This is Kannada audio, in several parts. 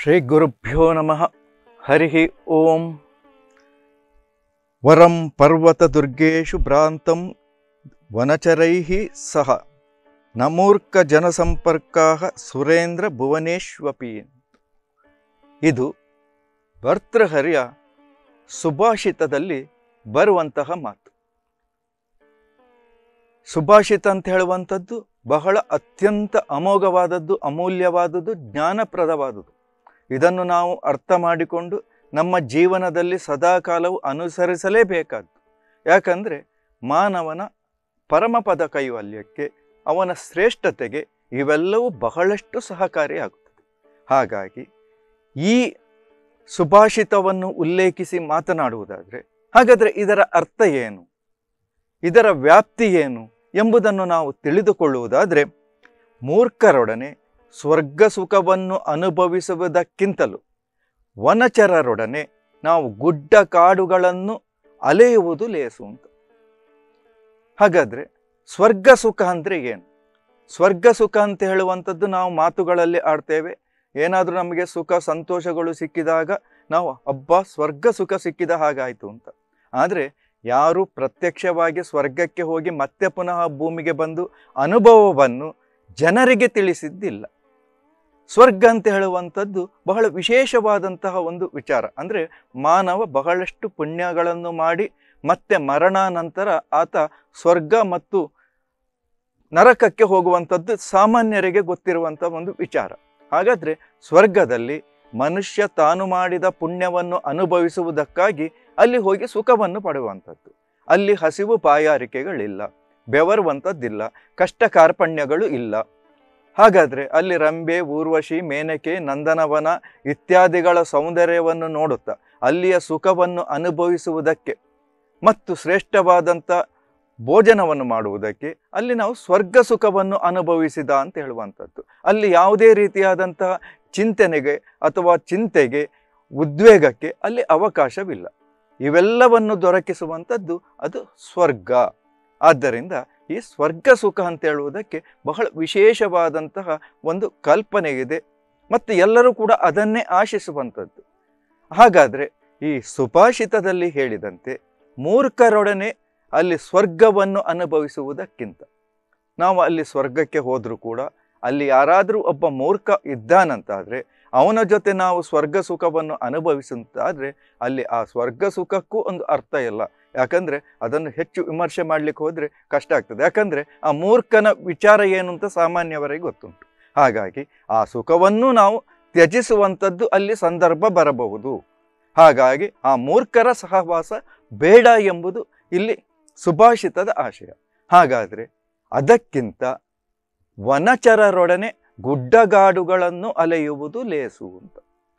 ಶ್ರೀ ಗುರುಭ್ಯೋ ನಮಃ. ಹರಿ ಓಂ. ವರಂ ಪರ್ವತ ದುರ್ಗೇಶು ಭ್ರಾಂತಂ ವನಚರೈಃ ಸಹ ನಮೂರ್ಖ ಜನಸಂಪರ್ಕಾಃ ಸುರೇಂದ್ರ ಭುವನೇಶ್ವಪಿ. ಇದು ಭರ್ತೃಹರಿಯ ಸುಭಾಷಿತದಲ್ಲಿ ಬರುವಂತಹ ಮಾತು. ಸುಭಾಷಿತ ಅಂತ ಹೇಳುವಂಥದ್ದು ಬಹಳ ಅತ್ಯಂತ ಅಮೋಘವಾದದ್ದು, ಅಮೂಲ್ಯವಾದದ್ದು, ಜ್ಞಾನಪ್ರದವಾದುದು. ಇದನ್ನು ನಾವು ಅರ್ಥ ಮಾಡಿಕೊಂಡು ನಮ್ಮ ಜೀವನದಲ್ಲಿ ಸದಾಕಾಲವು ಅನುಸರಿಸಲೇಬೇಕಾದ್ದು. ಯಾಕಂದರೆ ಮಾನವನ ಪರಮಪದ ಕೈವಲ್ಯಕ್ಕೆ, ಅವನ ಶ್ರೇಷ್ಠತೆಗೆ ಇವೆಲ್ಲವೂ ಬಹಳಷ್ಟು ಸಹಕಾರಿಯಾಗುತ್ತದೆ. ಹಾಗಾಗಿ ಈ ಸುಭಾಷಿತವನ್ನು ಉಲ್ಲೇಖಿಸಿ ಮಾತನಾಡುವುದಾದರೆ, ಹಾಗಾದರೆ ಇದರ ಅರ್ಥ ಏನು, ಇದರ ವ್ಯಾಪ್ತಿ ಏನು ಎಂಬುದನ್ನು ನಾವು ತಿಳಿದುಕೊಳ್ಳುವುದಾದರೆ, ಮೂರ್ಖರೊಡನೆ ಸ್ವರ್ಗ ಸುಖವನ್ನು ಅನುಭವಿಸುವುದಕ್ಕಿಂತಲೂ ವನಚರರೊಡನೆ ನಾವು ಗುಡ್ಡ ಕಾಡುಗಳನ್ನು ಅಲೆಯುವುದು ಲೇಸು ಅಂತ. ಹಾಗಾದರೆ ಸ್ವರ್ಗ ಸುಖ ಅಂದರೆ ಏನು? ಸ್ವರ್ಗ ಸುಖ ಅಂತ ಹೇಳುವಂಥದ್ದು ನಾವು ಮಾತುಗಳಲ್ಲಿ ಆಡ್ತೇವೆ. ಏನಾದರೂ ನಮಗೆ ಸುಖ ಸಂತೋಷಗಳು ಸಿಕ್ಕಿದಾಗ ನಾವು ಹಬ್ಬ ಸ್ವರ್ಗ ಸುಖ ಸಿಕ್ಕಿದ ಹಾಗಾಯಿತು ಅಂತ. ಆದರೆ ಯಾರು ಪ್ರತ್ಯಕ್ಷವಾಗಿ ಸ್ವರ್ಗಕ್ಕೆ ಹೋಗಿ ಮತ್ತೆ ಪುನಃ ಭೂಮಿಗೆ ಬಂದು ಅನುಭವವನ್ನು ಜನರಿಗೆ ತಿಳಿಸಿದ್ದಿಲ್ಲ. ಸ್ವರ್ಗ ಅಂತ ಹೇಳುವಂಥದ್ದು ಬಹಳ ವಿಶೇಷವಾದಂತಹ ಒಂದು ವಿಚಾರ. ಅಂದರೆ ಮಾನವ ಬಹಳಷ್ಟು ಪುಣ್ಯಗಳನ್ನು ಮಾಡಿ ಮತ್ತೆ ಮರಣಾನಂತರ ಆತ ಸ್ವರ್ಗ ಮತ್ತು ನರಕಕ್ಕೆ ಹೋಗುವಂಥದ್ದು ಸಾಮಾನ್ಯರಿಗೆ ಗೊತ್ತಿರುವಂಥ ಒಂದು ವಿಚಾರ. ಹಾಗಾದರೆ ಸ್ವರ್ಗದಲ್ಲಿ ಮನುಷ್ಯ ತಾನು ಮಾಡಿದ ಪುಣ್ಯವನ್ನು ಅನುಭವಿಸುವುದಕ್ಕಾಗಿ ಅಲ್ಲಿ ಹೋಗಿ ಸುಖವನ್ನು ಪಡೆಯುವಂಥದ್ದು. ಅಲ್ಲಿ ಹಸಿವು ಬಾಯಾರಿಕೆಗಳಿಲ್ಲ, ಬೆವರುವಂಥದ್ದಿಲ್ಲ, ಕಷ್ಟ ಕಾರ್ಪಣ್ಯಗಳು ಇಲ್ಲ. ಹಾಗಾದರೆ ಅಲ್ಲಿ ರಂಬೆ, ಊರ್ವಶಿ, ಮೇನಕೆ, ನಂದನವನ ಇತ್ಯಾದಿಗಳ ಸೌಂದರ್ಯವನ್ನು ನೋಡುತ್ತಾ ಅಲ್ಲಿಯ ಸುಖವನ್ನು ಅನುಭವಿಸುವುದಕ್ಕೆ ಮತ್ತು ಶ್ರೇಷ್ಠವಾದಂಥ ಭೋಜನವನ್ನು ಮಾಡುವುದಕ್ಕೆ ಅಲ್ಲಿ ನಾವು ಸ್ವರ್ಗ ಸುಖವನ್ನು ಅನುಭವಿಸಿದ ಅಂತ ಹೇಳುವಂಥದ್ದು. ಅಲ್ಲಿ ಯಾವುದೇ ರೀತಿಯಾದಂತಹ ಚಿಂತನೆಗೆ ಅಥವಾ ಚಿಂತೆಗೆ, ಉದ್ವೇಗಕ್ಕೆ ಅಲ್ಲಿ ಅವಕಾಶವಿಲ್ಲ. ಇವೆಲ್ಲವನ್ನು ದೊರಕಿಸುವಂಥದ್ದು ಅದು ಸ್ವರ್ಗ. ಆದ್ದರಿಂದ ಈ ಸ್ವರ್ಗ ಸುಖ ಅಂತ ಹೇಳುವುದಕ್ಕೆ ಬಹಳ ವಿಶೇಷವಾದಂತಹ ಒಂದು ಕಲ್ಪನೆ ಇದೆ ಮತ್ತು ಎಲ್ಲರೂ ಕೂಡ ಅದನ್ನೇ ಆಶಿಸುವಂಥದ್ದು. ಹಾಗಾದರೆ ಈ ಸುಭಾಷಿತದಲ್ಲಿ ಹೇಳಿದಂತೆ ಮೂರ್ಖರೊಡನೆ ಅಲ್ಲಿ ಸ್ವರ್ಗವನ್ನು ಅನುಭವಿಸುವುದಕ್ಕಿಂತ, ನಾವು ಅಲ್ಲಿ ಸ್ವರ್ಗಕ್ಕೆ ಹೋದರೂ ಕೂಡ ಅಲ್ಲಿ ಯಾರಾದರೂ ಒಬ್ಬ ಮೂರ್ಖ ಇದ್ದಾನಂತಾದರೆ ಅವನ ಜೊತೆ ನಾವು ಸ್ವರ್ಗ ಸುಖವನ್ನು ಅನುಭವಿಸುತ್ತಾದರೆ ಅಲ್ಲಿ ಆ ಸ್ವರ್ಗ ಸುಖಕ್ಕೂ ಒಂದು ಅರ್ಥ ಇಲ್ಲ. ಯಾಕಂದರೆ ಅದನ್ನು ಹೆಚ್ಚು ವಿಮರ್ಶೆ ಮಾಡಲಿಕ್ಕೆ ಹೋದರೆ ಕಷ್ಟ ಆಗ್ತದೆ. ಯಾಕಂದರೆ ಆ ಮೂರ್ಖನ ವಿಚಾರ ಏನು ಅಂತ ಸಾಮಾನ್ಯವರಿಗೆ ಗೊತ್ತುಂಟು. ಹಾಗಾಗಿ ಆ ಸುಖವನ್ನು ನಾವು ತ್ಯಜಿಸುವಂಥದ್ದು ಅಲ್ಲಿ ಸಂದರ್ಭ ಬರಬಹುದು. ಹಾಗಾಗಿ ಆ ಮೂರ್ಖರ ಸಹವಾಸ ಬೇಡ ಎಂಬುದು ಇಲ್ಲಿ ಸುಭಾಷಿತದ ಆಶಯ. ಹಾಗಾದರೆ ಅದಕ್ಕಿಂತ ವನಚರರೊಡನೆ ಗುಡ್ಡಗಾಡುಗಳನ್ನು ಅಲೆಯುವುದು ಲೇಸು ಅಂತ.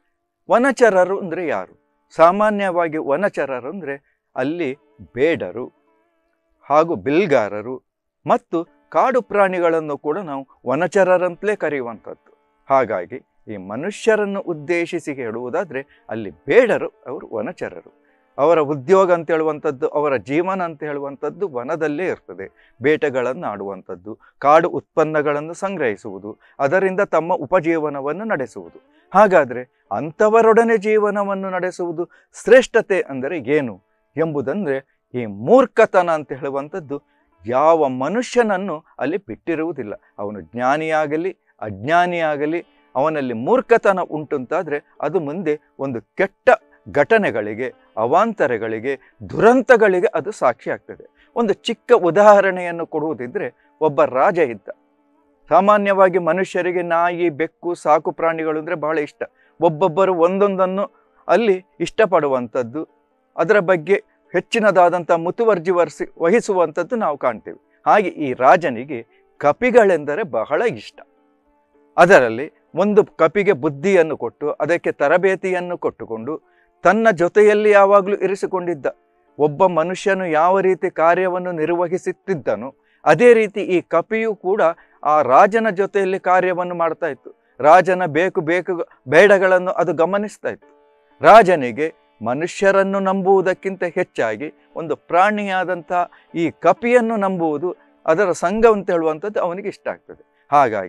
ವನಚರರು ಅಂದರೆ ಯಾರು? ಸಾಮಾನ್ಯವಾಗಿ ವನಚರರು ಅಂದರೆ ಅಲ್ಲಿ ಬೇಡರು ಹಾಗೂ ಬಿಲ್ಗಾರರು ಮತ್ತು ಕಾಡು ಪ್ರಾಣಿಗಳನ್ನು ಕೂಡ ನಾವು ವನಚರರಂತಲೇ ಕರೆಯುವಂಥದ್ದು. ಹಾಗಾಗಿ ಈ ಮನುಷ್ಯರನ್ನು ಉದ್ದೇಶಿಸಿ ಹೇಳುವುದಾದರೆ ಅಲ್ಲಿ ಬೇಡರು ಅವರು ವನಚರರು. ಅವರ ಉದ್ಯೋಗ ಅಂತ ಹೇಳುವಂಥದ್ದು, ಅವರ ಜೀವನ ಅಂತ ಹೇಳುವಂಥದ್ದು ವನದಲ್ಲೇ ಇರ್ತದೆ. ಬೇಟೆಗಳನ್ನು ಆಡುವಂಥದ್ದು, ಕಾಡು ಉತ್ಪನ್ನಗಳನ್ನು ಸಂಗ್ರಹಿಸುವುದು, ಅದರಿಂದ ತಮ್ಮ ಉಪಜೀವನವನ್ನು ನಡೆಸುವುದು. ಹಾಗಾದರೆ ಅಂಥವರೊಡನೆ ಜೀವನವನ್ನು ನಡೆಸುವುದು ಶ್ರೇಷ್ಠತೆ ಅಂದರೆ ಏನು ಎಂಬುದಂದರೆ, ಈ ಮೂರ್ಖತನ ಅಂತ ಹೇಳುವಂಥದ್ದು ಯಾವ ಮನುಷ್ಯನನ್ನು ಅಲ್ಲಿ ಬಿಟ್ಟಿರುವುದಿಲ್ಲ. ಅವನು ಜ್ಞಾನಿಯಾಗಲಿ ಅಜ್ಞಾನಿಯಾಗಲಿ ಅವನಲ್ಲಿ ಮೂರ್ಖತನ ಉಂಟುಂತಾದರೆ ಅದು ಮುಂದೆ ಒಂದು ಕೆಟ್ಟ ಘಟನೆಗಳಿಗೆ, ಅವಾಂತರಗಳಿಗೆ, ದುರಂತಗಳಿಗೆ ಅದು ಸಾಕ್ಷಿ ಆಗ್ತದೆ. ಒಂದು ಚಿಕ್ಕ ಉದಾಹರಣೆಯನ್ನು ಕೊಡುವುದಿದ್ದರೆ, ಒಬ್ಬ ರಾಜ ಇದ್ದ. ಸಾಮಾನ್ಯವಾಗಿ ಮನುಷ್ಯರಿಗೆ ನಾಯಿ, ಬೆಕ್ಕು, ಸಾಕು ಪ್ರಾಣಿಗಳು ಅಂದರೆ ಬಹಳ ಇಷ್ಟ. ಒಬ್ಬೊಬ್ಬರು ಒಂದೊಂದನ್ನು ಅಲ್ಲಿ ಇಷ್ಟಪಡುವಂಥದ್ದು, ಅದರ ಬಗ್ಗೆ ಹೆಚ್ಚಿನದಾದಂಥ ಮುತುವರ್ಜಿ ವಹಿಸುವಂಥದ್ದು ನಾವು ಕಾಣ್ತೇವೆ. ಹಾಗೆ ಈ ರಾಜನಿಗೆ ಕಪಿಗಳೆಂದರೆ ಬಹಳ ಇಷ್ಟ. ಅದರಲ್ಲಿ ಒಂದು ಕಪಿಗೆ ಬುದ್ಧಿಯನ್ನು ಕೊಟ್ಟು ಅದಕ್ಕೆ ತರಬೇತಿಯನ್ನು ಕೊಟ್ಟುಕೊಂಡು ತನ್ನ ಜೊತೆಯಲ್ಲಿ ಯಾವಾಗಲೂ ಇರಿಸಿಕೊಂಡಿದ್ದ. ಒಬ್ಬ ಮನುಷ್ಯನು ಯಾವ ರೀತಿ ಕಾರ್ಯವನ್ನು ನಿರ್ವಹಿಸುತ್ತಿದ್ದನೋ ಅದೇ ರೀತಿ ಈ ಕಪಿಯು ಕೂಡ ಆ ರಾಜನ ಜೊತೆಯಲ್ಲಿ ಕಾರ್ಯವನ್ನು ಮಾಡ್ತಾ ಇತ್ತು. ರಾಜನ ಬೇಕು ಬೇಡಗಳನ್ನು ಅದು ಗಮನಿಸ್ತಾ ಇತ್ತು. ರಾಜನಿಗೆ ಮನುಷ್ಯರನ್ನು ನಂಬುವುದಕ್ಕಿಂತ ಹೆಚ್ಚಾಗಿ ಒಂದು ಪ್ರಾಣಿಯಾದಂಥ ಈ ಕಪಿಯನ್ನು ನಂಬುವುದು, ಅದರ ಸಂಘ ಅಂತ ಹೇಳುವಂಥದ್ದು ಅವನಿಗೆ ಇಷ್ಟ ಆಗ್ತದೆ. ಹಾಗಾಗಿ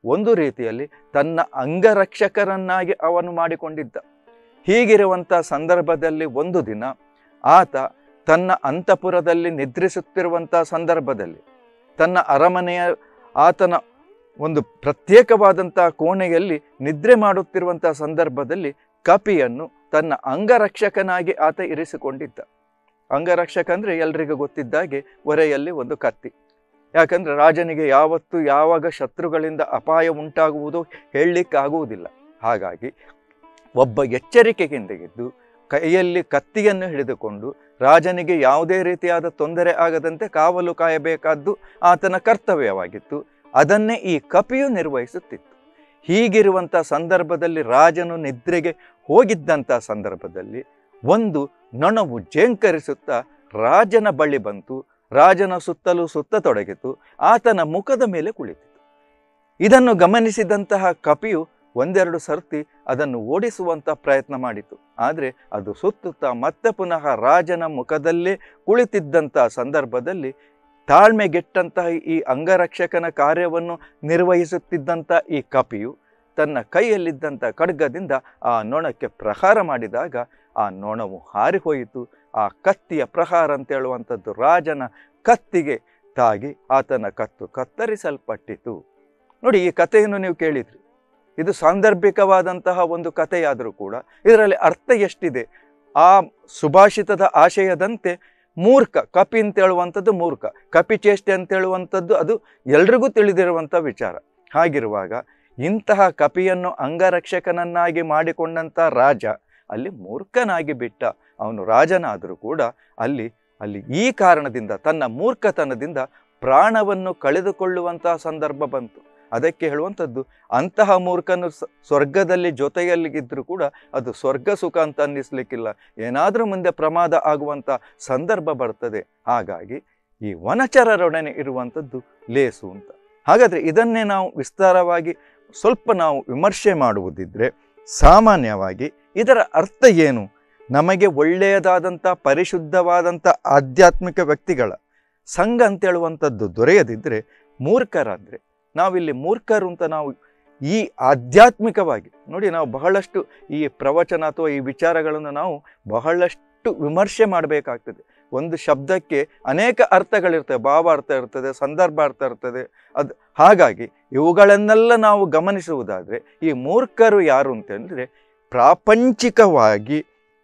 ಒಂದು ರೀತಿಯಲ್ಲಿ ತನ್ನ ಅಂಗರಕ್ಷಕರನ್ನಾಗಿ ಅವನು ಮಾಡಿಕೊಂಡಿದ್ದ. ಹೀಗಿರುವಂಥ ಸಂದರ್ಭದಲ್ಲಿ ಒಂದು ದಿನ ಆತ ತನ್ನ ಅಂತಃಪುರದಲ್ಲಿ ನಿದ್ರಿಸುತ್ತಿರುವಂಥ ಸಂದರ್ಭದಲ್ಲಿ, ತನ್ನ ಅರಮನೆಯ ಆತನ ಒಂದು ಪ್ರತ್ಯೇಕವಾದಂಥ ಕೋಣೆಯಲ್ಲಿ ನಿದ್ರೆ ಮಾಡುತ್ತಿರುವಂಥ ಸಂದರ್ಭದಲ್ಲಿ ಕಪಿಯನ್ನು ತನ್ನ ಅಂಗರಕ್ಷಕನಾಗಿ ಆತ ಇರಿಸಿಕೊಂಡಿದ್ದ. ಅಂಗರಕ್ಷಕ ಅಂದರೆ ಎಲ್ರಿಗೂ ಗೊತ್ತಿದ್ದಾಗೆ ಒರೆಯಲ್ಲಿ ಒಂದು ಕತ್ತಿ. ಯಾಕಂದರೆ ರಾಜನಿಗೆ ಯಾವತ್ತು ಯಾವಾಗ ಶತ್ರುಗಳಿಂದ ಅಪಾಯ ಉಂಟಾಗುವುದು ಹೇಳಲಿಕ್ಕಾಗುವುದಿಲ್ಲ. ಹಾಗಾಗಿ ಒಬ್ಬ ಎಚ್ಚರಿಕೆಯಿಂದಿದ್ದು ಕೈಯಲ್ಲಿ ಕತ್ತಿಯನ್ನು ಹಿಡಿದುಕೊಂಡು ರಾಜನಿಗೆ ಯಾವುದೇ ರೀತಿಯಾದ ತೊಂದರೆ ಆಗದಂತೆ ಕಾವಲು ಕಾಯಬೇಕಾದ್ದು ಆತನ ಕರ್ತವ್ಯವಾಗಿತ್ತು. ಅದನ್ನೇ ಈ ಕಪಿಯು ನಿರ್ವಹಿಸುತ್ತಿತ್ತು. ಹೀಗಿರುವಂಥ ಸಂದರ್ಭದಲ್ಲಿ ರಾಜನು ನಿದ್ರೆಗೆ ಹೋಗಿದ್ದಂಥ ಸಂದರ್ಭದಲ್ಲಿ ಒಂದು ನೊಣವು ಜೇಂಕರಿಸುತ್ತಾ ರಾಜನ ಬಳಿ ಬಂತು. ರಾಜನ ಸುತ್ತಲೂ ಸುತ್ತತೊಡಗಿತು. ಆತನ ಮುಖದ ಮೇಲೆ ಕುಳಿತಿತು. ಇದನ್ನು ಗಮನಿಸಿದಂತಹ ಕಪಿಯು ಒಂದೆರಡು ಸರ್ತಿ ಅದನ್ನು ಓಡಿಸುವಂಥ ಪ್ರಯತ್ನ ಮಾಡಿತು. ಆದರೆ ಅದು ಸುತ್ತುತ್ತಾ ಮತ್ತೆ ಪುನಃ ರಾಜನ ಮುಖದಲ್ಲೇ ಕುಳಿತಿದ್ದಂಥ ಸಂದರ್ಭದಲ್ಲಿ ತಾಳ್ಮೆಗೆಟ್ಟಂತಹ ಈ ಅಂಗರಕ್ಷಕನ ಕಾರ್ಯವನ್ನು ನಿರ್ವಹಿಸುತ್ತಿದ್ದಂಥ ಈ ಕಪಿಯು ತನ್ನ ಕೈಯಲ್ಲಿದ್ದಂಥ ಖಡ್ಗದಿಂದ ಆ ನೊಣಕ್ಕೆ ಪ್ರಹಾರ ಮಾಡಿದಾಗ ಆ ನೊಣವು ಹಾರಿಹೋಯಿತು. ಆ ಕತ್ತಿಯ ಪ್ರಹಾರ ಅಂತ ಹೇಳುವಂಥದ್ದು ರಾಜನ ಕತ್ತಿಗೆ ತಾಗಿ ಆತನ ಕತ್ತು ಕತ್ತರಿಸಲ್ಪಟ್ಟಿತು. ನೋಡಿ, ಈ ಕಥೆಯನ್ನು ನೀವು ಕೇಳಿದ್ರಿ. ಇದು ಸಾಂದರ್ಭಿಕವಾದಂತಹ ಒಂದು ಕಥೆಯಾದರೂ ಕೂಡ ಇದರಲ್ಲಿ ಅರ್ಥ ಎಷ್ಟಿದೆ. ಆ ಸುಭಾಷಿತದ ಆಶಯದಂತೆ ಮೂರ್ಖ ಕಪಿ ಅಂತ ಹೇಳುವಂಥದ್ದು ಮೂರ್ಖ, ಕಪಿ ಚೇಷ್ಟೆ ಅಂತ ಹೇಳುವಂಥದ್ದು ಅದು ಎಲ್ರಿಗೂ ತಿಳಿದಿರುವಂಥ ವಿಚಾರ. ಹಾಗಿರುವಾಗ ಇಂತಹ ಕಪಿಯನ್ನು ಅಂಗರಕ್ಷಕನನ್ನಾಗಿ ಮಾಡಿಕೊಂಡಂಥ ರಾಜ ಅಲ್ಲಿ ಮೂರ್ಖನಾಗಿ ಬಿಟ್ಟ. ಅವನು ರಾಜನಾದರೂ ಕೂಡ ಅಲ್ಲಿ ಈ ಕಾರಣದಿಂದ ತನ್ನ ಮೂರ್ಖತನದಿಂದ ಪ್ರಾಣವನ್ನು ಕಳೆದುಕೊಳ್ಳುವಂತಹ ಸಂದರ್ಭ ಬಂತು. ಅದಕ್ಕೆ ಹೇಳುವಂಥದ್ದು, ಅಂತಹ ಮೂರ್ಖನು ಸ್ವರ್ಗದಲ್ಲಿ ಜೊತೆಯಲ್ಲಿಗಿದ್ದರೂ ಕೂಡ ಅದು ಸ್ವರ್ಗ ಸುಖ ಅಂತ ಅನ್ನಿಸ್ಲಿಕ್ಕಿಲ್ಲ. ಏನಾದರೂ ಮುಂದೆ ಪ್ರಮಾದ ಆಗುವಂಥ ಸಂದರ್ಭ ಬರ್ತದೆ. ಹಾಗಾಗಿ ಈ ವನಚರರೊಡನೆ ಇರುವಂಥದ್ದು ಲೇಸು ಅಂತ. ಹಾಗಾದರೆ ಇದನ್ನೇ ನಾವು ವಿಸ್ತಾರವಾಗಿ ಸ್ವಲ್ಪ ನಾವು ವಿಮರ್ಶೆ ಮಾಡುವುದಿದ್ರೆ ಸಾಮಾನ್ಯವಾಗಿ ಇದರ ಅರ್ಥ ಏನು? ನಮಗೆ ಒಳ್ಳೆಯದಾದಂಥ ಪರಿಶುದ್ಧವಾದಂಥ ಆಧ್ಯಾತ್ಮಿಕ ವ್ಯಕ್ತಿಗಳ ಸಂಘ ಅಂತೇಳುವಂಥದ್ದು ದೊರೆಯದಿದ್ದರೆ ಮೂರ್ಖರಾದರೆ ನಾವಿಲ್ಲಿ ಮೂರ್ಖರು ಅಂತ ನಾವು ಈ ಆಧ್ಯಾತ್ಮಿಕವಾಗಿ ನೋಡಿ, ನಾವು ಬಹಳಷ್ಟು ಈ ಪ್ರವಚನ ಅಥವಾ ಈ ವಿಚಾರಗಳನ್ನು ನಾವು ಬಹಳಷ್ಟು ವಿಮರ್ಶೆ ಮಾಡಬೇಕಾಗ್ತದೆ. ಒಂದು ಶಬ್ದಕ್ಕೆ ಅನೇಕ ಅರ್ಥಗಳಿರ್ತವೆ, ಭಾವಾರ್ಥ ಇರ್ತದೆ, ಸಂದರ್ಭ ಅರ್ಥ ಇರ್ತದೆ. ಹಾಗಾಗಿ ಇವುಗಳನ್ನೆಲ್ಲ ನಾವು ಗಮನಿಸುವುದಾದರೆ ಈ ಮೂರ್ಖರು ಯಾರು ಅಂತಂದರೆ ಪ್ರಾಪಂಚಿಕವಾಗಿ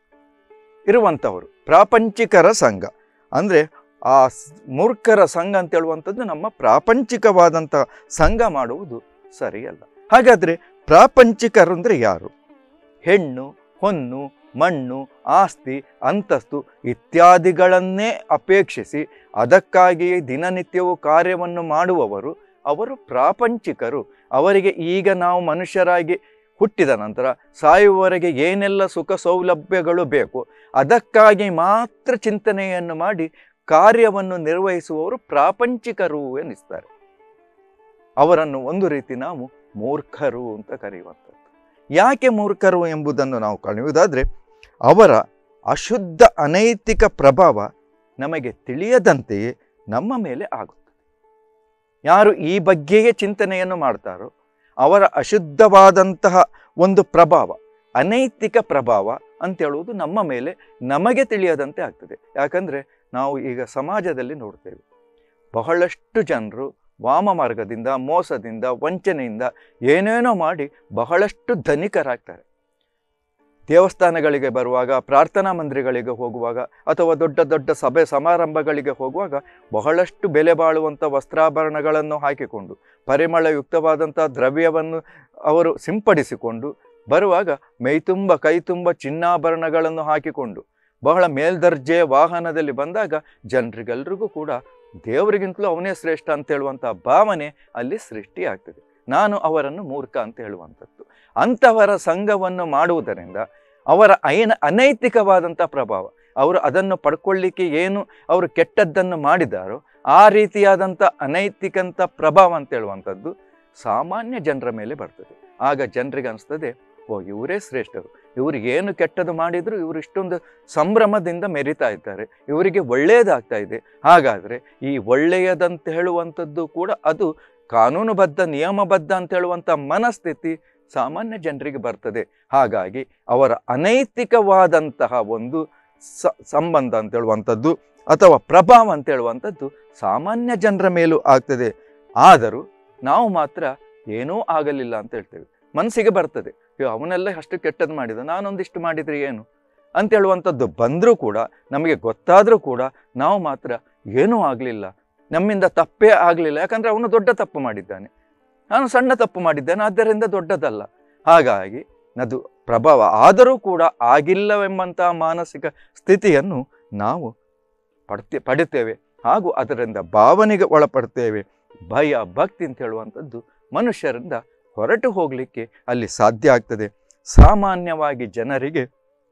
ಇರುವಂಥವರು, ಪ್ರಾಪಂಚಿಕರ ಸಂಘ. ಅಂದರೆ ಆ ಮೂರ್ಖರ ಸಂಘ ಅಂತ ಹೇಳುವಂಥದ್ದು ನಮ್ಮ ಪ್ರಾಪಂಚಿಕವಾದಂಥ ಸಂಘ ಮಾಡುವುದು ಸರಿಯಲ್ಲ. ಹಾಗಾದರೆ ಪ್ರಾಪಂಚಿಕರು ಅಂದರೆ ಯಾರು? ಹೆಣ್ಣು, ಹೊನ್ನು, ಮಣ್ಣು, ಆಸ್ತಿ, ಅಂತಸ್ತು ಇತ್ಯಾದಿಗಳನ್ನೇ ಅಪೇಕ್ಷಿಸಿ ಅದಕ್ಕಾಗಿಯೇ ದಿನನಿತ್ಯವೂ ಕಾರ್ಯವನ್ನು ಮಾಡುವವರು ಅವರು ಪ್ರಾಪಂಚಿಕರು. ಅವರಿಗೆ ಈಗ ನಾವು ಮನುಷ್ಯರಾಗಿ ಹುಟ್ಟಿದ ನಂತರ ಸಾಯುವವರೆಗೆ ಏನೆಲ್ಲ ಸುಖ ಸೌಲಭ್ಯಗಳು ಬೇಕು ಅದಕ್ಕಾಗಿ ಮಾತ್ರ ಚಿಂತನೆಯನ್ನು ಮಾಡಿ ಕಾರ್ಯವನ್ನು ನಿರ್ವಹಿಸುವವರು ಪ್ರಾಪಂಚಿಕರು ಎನ್ನಿಸ್ತಾರೆ. ಅವರನ್ನು ಒಂದು ರೀತಿ ನಾವು ಮೂರ್ಖರು ಅಂತ ಕರೆಯುವಂಥದ್ದು. ಯಾಕೆ ಮೂರ್ಖರು ಎಂಬುದನ್ನು ನಾವು ಕಾಣುವುದಾದರೆ ಅವರ ಅಶುದ್ಧ ಅನೈತಿಕ ಪ್ರಭಾವ ನಮಗೆ ತಿಳಿಯದಂತೆಯೇ ನಮ್ಮ ಮೇಲೆ ಆಗುತ್ತದೆ. ಯಾರು ಈ ಬಗ್ಗೆಯೇ ಚಿಂತನೆಯನ್ನು ಮಾಡ್ತಾರೋ ಅವರ ಅಶುದ್ಧವಾದಂತಹ ಒಂದು ಪ್ರಭಾವ, ಅನೈತಿಕ ಪ್ರಭಾವ ಅಂತೇಳುವುದು ನಮ್ಮ ಮೇಲೆ ನಮಗೆ ತಿಳಿಯದಂತೆ ಆಗ್ತದೆ. ಯಾಕಂದರೆ ನಾವು ಈಗ ಸಮಾಜದಲ್ಲಿ ನೋಡ್ತೇವೆ, ಬಹಳಷ್ಟು ಜನರು ವಾಮ ಮಾರ್ಗದಿಂದ, ಮೋಸದಿಂದ, ವಂಚನೆಯಿಂದ ಏನೇನೋ ಮಾಡಿ ಬಹಳಷ್ಟು ಧನಿಕರಾಗ್ತಾರೆ. ದೇವಸ್ಥಾನಗಳಿಗೆ ಬರುವಾಗ, ಪ್ರಾರ್ಥನಾ ಮಂದಿರಗಳಿಗೆ ಹೋಗುವಾಗ ಅಥವಾ ದೊಡ್ಡ ದೊಡ್ಡ ಸಭೆ ಸಮಾರಂಭಗಳಿಗೆ ಹೋಗುವಾಗ ಬಹಳಷ್ಟು ಬೆಲೆ ಬಾಳುವಂಥ ವಸ್ತ್ರಾಭರಣಗಳನ್ನು ಹಾಕಿಕೊಂಡು ಪರಿಮಳಯುಕ್ತವಾದಂಥ ದ್ರವ್ಯವನ್ನು ಅವರು ಸಿಂಪಡಿಸಿಕೊಂಡು ಬರುವಾಗ ಮೈತುಂಬ ಕೈತುಂಬ ಚಿನ್ನಾಭರಣಗಳನ್ನು ಹಾಕಿಕೊಂಡು ಬಹಳ ಮೇಲ್ದರ್ಜೆಯ ವಾಹನದಲ್ಲಿ ಬಂದಾಗ ಜನರಿಗೆಲ್ರಿಗೂ ಕೂಡ ದೇವರಿಗಿಂತಲೂ ಅವನೇ ಶ್ರೇಷ್ಠ ಅಂತ ಹೇಳುವಂಥ ಭಾವನೆ ಅಲ್ಲಿ ಸೃಷ್ಟಿಯಾಗ್ತದೆ. ನಾನು ಅವರನ್ನು ಮೂರ್ಖ ಅಂತ ಹೇಳುವಂಥದ್ದು. ಅಂಥವರ ಸಂಘವನ್ನು ಮಾಡುವುದರಿಂದ ಅವರ ಅನೈತಿಕವಾದಂಥ ಪ್ರಭಾವ, ಅವರು ಅದನ್ನು ಪಡ್ಕೊಳ್ಳಿಕ್ಕೆ ಏನು ಅವರು ಕೆಟ್ಟದ್ದನ್ನು ಮಾಡಿದಾರೋ ಆ ರೀತಿಯಾದಂಥ ಅನೈತಿಕಂಥ ಪ್ರಭಾವ ಅಂತ ಹೇಳುವಂಥದ್ದು ಸಾಮಾನ್ಯ ಜನರ ಮೇಲೆ ಬರ್ತದೆ. ಆಗ ಜನರಿಗೆ ಅನಿಸ್ತದೆ ಓ ಇವರೇ ಶ್ರೇಷ್ಠರು, ಇವರು ಏನು ಕೆಟ್ಟದ್ದು ಮಾಡಿದ್ರು ಇವರು ಇಷ್ಟೊಂದು ಸಂಭ್ರಮದಿಂದ ಮೆರಿತಾ ಇದ್ದಾರೆ, ಇವರಿಗೆ ಒಳ್ಳೆಯದಾಗ್ತಾ ಇದೆ. ಹಾಗಾದರೆ ಈ ಒಳ್ಳೆಯದಂತ ಹೇಳುವಂಥದ್ದು ಕೂಡ ಅದು ಕಾನೂನುಬದ್ಧ ನಿಯಮಬದ್ಧ ಅಂತ ಹೇಳುವಂಥ ಮನಸ್ಥಿತಿ ಸಾಮಾನ್ಯ ಜನರಿಗೆ ಬರ್ತದೆ. ಹಾಗಾಗಿ ಅವರ ಅನೈತಿಕವಾದಂತಹ ಒಂದು ಸಂಬಂಧ ಅಂತ ಹೇಳುವಂಥದ್ದು ಅಥವಾ ಪ್ರಭಾವ ಅಂತ ಹೇಳುವಂಥದ್ದು ಸಾಮಾನ್ಯ ಜನರ ಮೇಲೂ ಆಗ್ತದೆ. ಆದರೂ ನಾವು ಮಾತ್ರ ಏನೂ ಆಗಲಿಲ್ಲ ಅಂತ ಹೇಳ್ತೇವೆ. ಮನಸ್ಸಿಗೆ ಬರ್ತದೆ, ಅವನೆಲ್ಲ ಅಷ್ಟು ಕೆಟ್ಟದ್ದು ಮಾಡಿದ, ನಾನೊಂದಿಷ್ಟು ಮಾಡಿದರೆ ಏನು ಅಂತ ಹೇಳುವಂಥದ್ದು ಬಂದರೂ ಕೂಡ, ನಮಗೆ ಗೊತ್ತಾದರೂ ಕೂಡ ನಾವು ಮಾತ್ರ ಏನೂ ಆಗಲಿಲ್ಲ, ನಮ್ಮಿಂದ ತಪ್ಪೇ ಆಗಲಿಲ್ಲ, ಯಾಕಂದರೆ ಅವನು ದೊಡ್ಡ ತಪ್ಪು ಮಾಡಿದ್ದಾನೆ, ನಾನು ಸಣ್ಣ ತಪ್ಪು ಮಾಡಿದ್ದೇನೆ, ಆದ್ದರಿಂದ ದೊಡ್ಡದಲ್ಲ. ಹಾಗಾಗಿ ಅದು ಪ್ರಭಾವ ಆದರೂ ಕೂಡ ಆಗಿಲ್ಲವೆಂಬಂತಹ ಮಾನಸಿಕ ಸ್ಥಿತಿಯನ್ನು ನಾವು ಪಡಿತೇವೆ ಹಾಗೂ ಅದರಿಂದ ಭಾವನೆಗೆ ಒಳಪಡ್ತೇವೆ. ಭಯ ಭಕ್ತಿ ಅಂತ ಹೇಳುವಂಥದ್ದು ಮನುಷ್ಯರಿಂದ ಹೊರಟು ಹೋಗಲಿಕ್ಕೆ ಅಲ್ಲಿ ಸಾಧ್ಯ ಆಗ್ತದೆ. ಸಾಮಾನ್ಯವಾಗಿ ಜನರಿಗೆ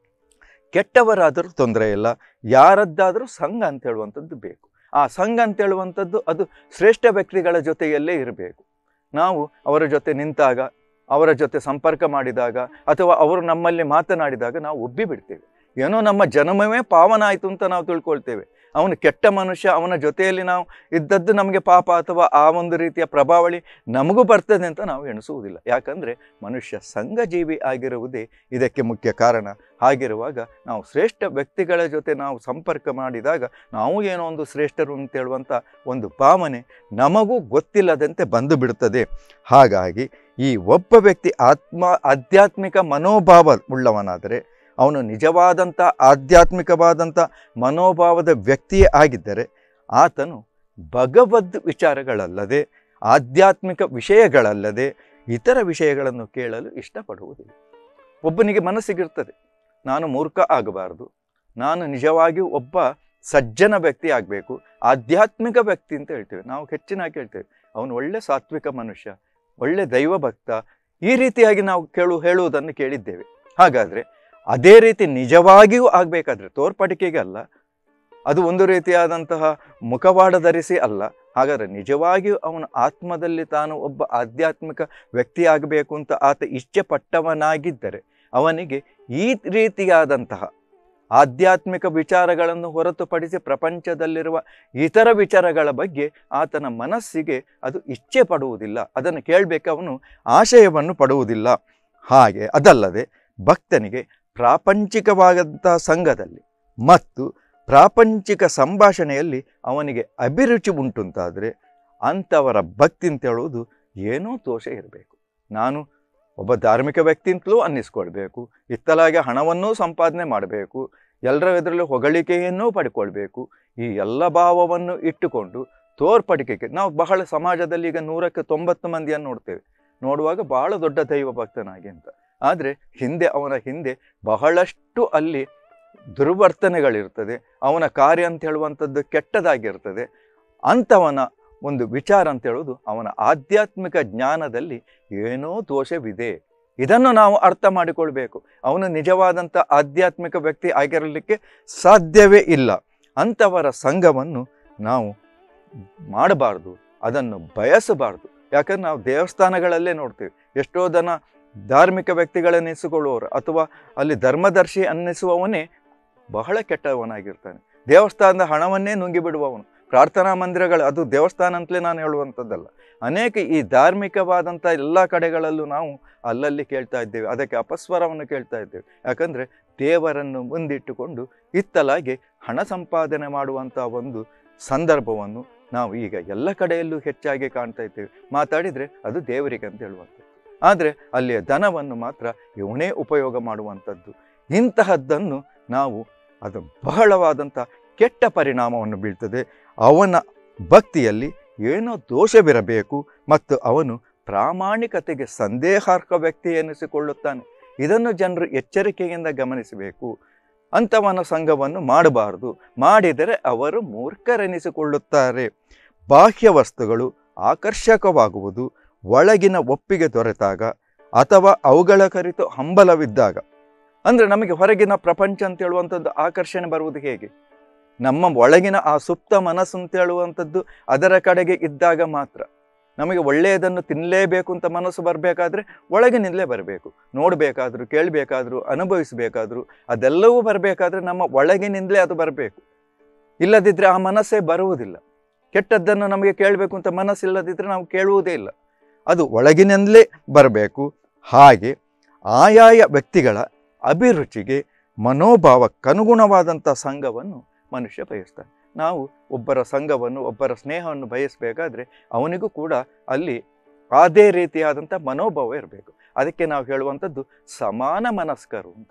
ಕೆಟ್ಟವರಾದರೂ ತೊಂದರೆ ಇಲ್ಲ, ಯಾರದ್ದಾದರೂ ಸಂಘ ಅಂತ ಹೇಳುವಂಥದ್ದು ಬೇಕು. ಆ ಸಂಘ ಅಂತ ಹೇಳುವಂಥದ್ದು ಅದು ಶ್ರೇಷ್ಠ ವ್ಯಕ್ತಿಗಳ ಜೊತೆಯಲ್ಲೇ ಇರಬೇಕು. ನಾವು ಅವರ ಜೊತೆ ನಿಂತಾಗ, ಅವರ ಜೊತೆ ಸಂಪರ್ಕ ಮಾಡಿದಾಗ ಅಥವಾ ಅವರು ನಮ್ಮಲ್ಲಿ ಮಾತನಾಡಿದಾಗ ನಾವು ಒಬ್ಬಿ ಬಿಡ್ತೇವೆ. ಏನೋ ನಮ್ಮ ಜನ್ಮವೇ ಪಾವನ ಆಯಿತು ಅಂತ ನಾವು ತಿಳ್ಕೊಳ್ತೇವೆ. ಅವನು ಕೆಟ್ಟ ಮನುಷ್ಯ, ಅವನ ಜೊತೆಯಲ್ಲಿ ನಾವು ಇದ್ದದ್ದು ನಮಗೆ ಪಾಪ ಅಥವಾ ಆ ಒಂದು ರೀತಿಯ ಪ್ರಭಾವಳಿ ನಮಗೂ ಬರ್ತದೆ ಅಂತ ನಾವು ಎಣಿಸುವುದಿಲ್ಲ. ಯಾಕಂದರೆ ಮನುಷ್ಯ ಸಂಘಜೀವಿ ಆಗಿರುವುದೇ ಇದಕ್ಕೆ ಮುಖ್ಯ ಕಾರಣ. ಹಾಗಿರುವಾಗ ನಾವು ಶ್ರೇಷ್ಠ ವ್ಯಕ್ತಿಗಳ ಜೊತೆ ನಾವು ಸಂಪರ್ಕ ಮಾಡಿದಾಗ ನಾವು ಏನೋ ಒಂದು ಶ್ರೇಷ್ಠರು ಅಂತ ಹೇಳುವಂಥ ಒಂದು ಭಾವನೆ ನಮಗೂ ಗೊತ್ತಿಲ್ಲದಂತೆ ಬಂದು ಬಿಡುತ್ತದೆ. ಹಾಗಾಗಿ ಈ ಒಬ್ಬ ವ್ಯಕ್ತಿ ಆಧ್ಯಾತ್ಮಿಕ ಮನೋಭಾವ ಉಳ್ಳವನಾದರೆ, ಅವನು ನಿಜವಾದಂಥ ಆಧ್ಯಾತ್ಮಿಕವಾದಂಥ ಮನೋಭಾವದ ವ್ಯಕ್ತಿಯೇ ಆಗಿದ್ದರೆ ಆತನು ಭಗವದ್ ವಿಚಾರಗಳಲ್ಲದೆ, ಆಧ್ಯಾತ್ಮಿಕ ವಿಷಯಗಳಲ್ಲದೆ ಇತರ ವಿಷಯಗಳನ್ನು ಕೇಳಲು ಇಷ್ಟಪಡುವುದಿಲ್ಲ. ಒಬ್ಬನಿಗೆ ಮನಸ್ಸಿಗಿರ್ತದೆ, ನಾನು ಮೂರ್ಖ ಆಗಬಾರ್ದು, ನಾನು ನಿಜವಾಗಿಯೂ ಒಬ್ಬ ಸಜ್ಜನ ವ್ಯಕ್ತಿ ಆಗಬೇಕು, ಆಧ್ಯಾತ್ಮಿಕ ವ್ಯಕ್ತಿ ಅಂತ ಹೇಳ್ತೇವೆ ನಾವು, ಹೆಚ್ಚಿನಾಗಿ ಹೇಳ್ತೇವೆ ಅವನು ಒಳ್ಳೆ ಸಾತ್ವಿಕ ಮನುಷ್ಯ, ಒಳ್ಳೆ ದೈವ ಭಕ್ತ, ಈ ರೀತಿಯಾಗಿ ನಾವು ಹೇಳುವುದನ್ನು ಕೇಳಿದ್ದೇವೆ. ಹಾಗಾದರೆ ಅದೇ ರೀತಿ ನಿಜವಾಗಿಯೂ ಆಗಬೇಕಾದ್ರೆ ತೋರ್ಪಡಿಕೆಗೆ ಅಲ್ಲ, ಅದು ಒಂದು ರೀತಿಯಾದಂತಹ ಮುಖವಾಡ ಧರಿಸಿ ಅಲ್ಲ. ಹಾಗಾದರೆ ನಿಜವಾಗಿಯೂ ಅವನ ಆತ್ಮದಲ್ಲಿ ತಾನು ಒಬ್ಬ ಆಧ್ಯಾತ್ಮಿಕ ವ್ಯಕ್ತಿ ಆಗಬೇಕು ಅಂತ ಆತ ಇಚ್ಛೆ ಪಟ್ಟವನಾಗಿದ್ದರೆ ಅವನಿಗೆ ಈ ರೀತಿಯಾದಂತಹ ಆಧ್ಯಾತ್ಮಿಕ ವಿಚಾರಗಳನ್ನು ಹೊರತುಪಡಿಸಿ ಪ್ರಪಂಚದಲ್ಲಿರುವ ಇತರ ವಿಚಾರಗಳ ಬಗ್ಗೆ ಆತನ ಮನಸ್ಸಿಗೆ ಅದು ಇಚ್ಛೆ ಪಡುವುದಿಲ್ಲ, ಅದನ್ನು ಕೇಳಬೇಕು ಅವನು ಆಶಯವನ್ನು ಪಡುವುದಿಲ್ಲ. ಹಾಗೆ ಅದಲ್ಲದೆ ಭಕ್ತನಿಗೆ ಪ್ರಾಪಂಚಿಕವಾದಂತಹ ಸಂಘದಲ್ಲಿ ಮತ್ತು ಪ್ರಾಪಂಚಿಕ ಸಂಭಾಷಣೆಯಲ್ಲಿ ಅವನಿಗೆ ಅಭಿರುಚಿ ಉಂಟುಂತಾದರೆ ಅಂಥವರ ಭಕ್ತಿ ಅಂತ ಹೇಳುವುದು ಏನೋ ದೋಷ ಇರಬೇಕು. ನಾನು ಒಬ್ಬ ಧಾರ್ಮಿಕ ವ್ಯಕ್ತಿ ಅಂತಲೂ ಅನ್ನಿಸ್ಕೊಳ್ಬೇಕು, ಇತ್ತಲಾಗೆ ಹಣವನ್ನೂ ಸಂಪಾದನೆ ಮಾಡಬೇಕು, ಎಲ್ಲರ ಎದುರಲ್ಲಿ ಹೊಗಳಿಕೆಯನ್ನೂ ಪಡ್ಕೊಳ್ಬೇಕು, ಈ ಎಲ್ಲ ಭಾವವನ್ನು ಇಟ್ಟುಕೊಂಡು ತೋರ್ಪಡಿಕೆಗೆ ನಾವು ಬಹಳ ಸಮಾಜದಲ್ಲಿ ಈಗ 100ಕ್ಕೆ 90 ಮಂದಿಯನ್ನು ನೋಡ್ತೇವೆ. ನೋಡುವಾಗ ಬಹಳ ದೊಡ್ಡ ದೈವ ಭಕ್ತನಾಗಿ ಅಂತ, ಆದರೆ ಅವನ ಹಿಂದೆ ಬಹಳಷ್ಟು ಅಲ್ಲಿ ದುರ್ವರ್ತನೆಗಳಿರ್ತದೆ, ಅವನ ಕಾರ್ಯ ಅಂತ ಹೇಳುವಂಥದ್ದು ಕೆಟ್ಟದಾಗಿರ್ತದೆ. ಅಂಥವನ ಒಂದು ವಿಚಾರ ಅಂತ ಹೇಳೋದು ಅವನ ಆಧ್ಯಾತ್ಮಿಕ ಜ್ಞಾನದಲ್ಲಿ ಏನೋ ದೋಷವಿದೆ. ಇದನ್ನು ನಾವು ಅರ್ಥ ಮಾಡಿಕೊಳ್ಬೇಕು. ಅವನು ನಿಜವಾದಂಥ ಆಧ್ಯಾತ್ಮಿಕ ವ್ಯಕ್ತಿ ಆಗಿರಲಿಕ್ಕೆ ಸಾಧ್ಯವೇ ಇಲ್ಲ. ಅಂಥವರ ಸಂಘವನ್ನು ನಾವು ಮಾಡಬಾರ್ದು, ಅದನ್ನು ಬಯಸಬಾರ್ದು. ಯಾಕಂದ್ರೆ ನಾವು ದೇವಸ್ಥಾನಗಳಲ್ಲೇ ನೋಡ್ತೀವಿ, ಎಷ್ಟೋ ಜನ ಧಾರ್ಮಿಕ ವ್ಯಕ್ತಿಗಳನ್ನಿಸಿಕೊಳ್ಳುವವರು ಅಥವಾ ಅಲ್ಲಿ ಧರ್ಮದರ್ಶಿ ಅನ್ನಿಸುವವನೇ ಬಹಳ ಕೆಟ್ಟವನಾಗಿರ್ತಾನೆ. ದೇವಸ್ಥಾನದ ಹಣವನ್ನೇ ನುಂಗಿಬಿಡುವವನು. ಪ್ರಾರ್ಥನಾ ಮಂದಿರಗಳು, ಅದು ದೇವಸ್ಥಾನ ಅಂತಲೇ ನಾನು ಹೇಳುವಂಥದ್ದಲ್ಲ, ಅನೇಕ ಈ ಧಾರ್ಮಿಕವಾದಂಥ ಎಲ್ಲ ಕಡೆಗಳಲ್ಲೂ ನಾವು ಅಲ್ಲಲ್ಲಿ ಕೇಳ್ತಾ ಇದ್ದೇವೆ, ಅದಕ್ಕೆ ಅಪಸ್ವರವನ್ನು ಕೇಳ್ತಾ ಇದ್ದೇವೆ. ಯಾಕಂದರೆ ದೇವರನ್ನು ಮುಂದಿಟ್ಟುಕೊಂಡು ಇತ್ತಲಾಗಿ ಹಣ ಸಂಪಾದನೆ ಮಾಡುವಂಥ ಒಂದು ಸಂದರ್ಭವನ್ನು ನಾವು ಈಗ ಎಲ್ಲ ಕಡೆಯಲ್ಲೂ ಹೆಚ್ಚಾಗಿ ಕಾಣ್ತಾ ಇದ್ದೇವೆ. ಮಾತಾಡಿದರೆ ಅದು ದೇವರಿಗೆ ಅಂತ ಹೇಳುವಂಥದ್ದು, ಆದರೆ ಅಲ್ಲಿಯ ಧನವನ್ನು ಮಾತ್ರ ಇವನೇ ಉಪಯೋಗ ಮಾಡುವಂಥದ್ದು. ಇಂತಹದ್ದನ್ನು ನಾವು ಅದು ಬಹಳವಾದಂಥ ಕೆಟ್ಟ ಪರಿಣಾಮವನ್ನು ಬೀಳ್ತದೆ. ಅವನ ಭಕ್ತಿಯಲ್ಲಿ ಏನೋ ದೋಷವಿರಬೇಕು ಮತ್ತು ಅವನು ಪ್ರಾಮಾಣಿಕತೆಗೆ ಸಂದೇಹಾರ್ಹ ವ್ಯಕ್ತಿ ಎನಿಸಿಕೊಳ್ಳುತ್ತಾನೆ. ಇದನ್ನು ಜನರು ಎಚ್ಚರಿಕೆಯಿಂದ ಗಮನಿಸಬೇಕು. ಅಂಥವನ ಸಂಘವನ್ನು ಮಾಡಬಾರದು, ಮಾಡಿದರೆ ಅವರು ಮೂರ್ಖರೆನಿಸಿಕೊಳ್ಳುತ್ತಾರೆ. ಬಾಹ್ಯ ವಸ್ತುಗಳು ಆಕರ್ಷಕವಾಗುವುದು ಒಳಗಿನ ಒಪ್ಪಿಗೆ ದೊರೆತಾಗ ಅಥವಾ ಅವುಗಳ ಕುರಿತು ಹಂಬಲವಿದ್ದಾಗ. ಅಂದರೆ ನಮಗೆ ಹೊರಗಿನ ಪ್ರಪಂಚ ಅಂತ ಹೇಳುವಂಥದ್ದು ಆಕರ್ಷಣೆ ಬರುವುದು ಹೇಗೆ? ನಮ್ಮ ಒಳಗಿನ ಆ ಸುಪ್ತ ಮನಸ್ಸು ಅಂತ ಹೇಳುವಂಥದ್ದು ಅದರ ಕಡೆಗೆ ಇದ್ದಾಗ ಮಾತ್ರ. ನಮಗೆ ಒಳ್ಳೆಯದನ್ನು ತಿನ್ನಲೇಬೇಕು ಅಂತ ಮನಸ್ಸು ಬರಬೇಕಾದ್ರೆ ಒಳಗಿನಿಂದಲೇ ಬರಬೇಕು. ನೋಡಬೇಕಾದ್ರೂ, ಕೇಳಬೇಕಾದ್ರೂ, ಅನುಭವಿಸಬೇಕಾದ್ರೂ ಅದೆಲ್ಲವೂ ಬರಬೇಕಾದ್ರೆ ನಮ್ಮ ಒಳಗಿನಿಂದಲೇ ಅದು ಬರಬೇಕು. ಇಲ್ಲದಿದ್ದರೆ ಆ ಮನಸ್ಸೇ ಬರುವುದಿಲ್ಲ. ಕೆಟ್ಟದ್ದನ್ನು ನಮಗೆ ಕೇಳಬೇಕು ಅಂತ ಮನಸ್ಸಿಲ್ಲದಿದ್ದರೆ ನಾವು ಕೇಳುವುದೇ ಇಲ್ಲ. ಅದು ಒಳಗಿನಿಂದಲೇ ಬರಬೇಕು. ಹಾಗೆ ಆಯಾಯ ವ್ಯಕ್ತಿಗಳ ಅಭಿರುಚಿಗೆ ಮನೋಭಾವಕ್ಕನುಗುಣವಾದಂಥ ಸಂಘವನ್ನು ಮನುಷ್ಯ ಬಯಸ್ತಾನೆ. ನಾವು ಒಬ್ಬರ ಸಂಘವನ್ನು, ಒಬ್ಬರ ಸ್ನೇಹವನ್ನು ಬಯಸಬೇಕಾದ್ರೆ ಅವನಿಗೂ ಕೂಡ ಅಲ್ಲಿ ಅದೇ ರೀತಿಯಾದಂಥ ಮನೋಭಾವ ಇರಬೇಕು. ಅದಕ್ಕೆ ನಾವು ಹೇಳುವಂಥದ್ದು ಸಮಾನ ಮನಸ್ಕರು ಅಂತ.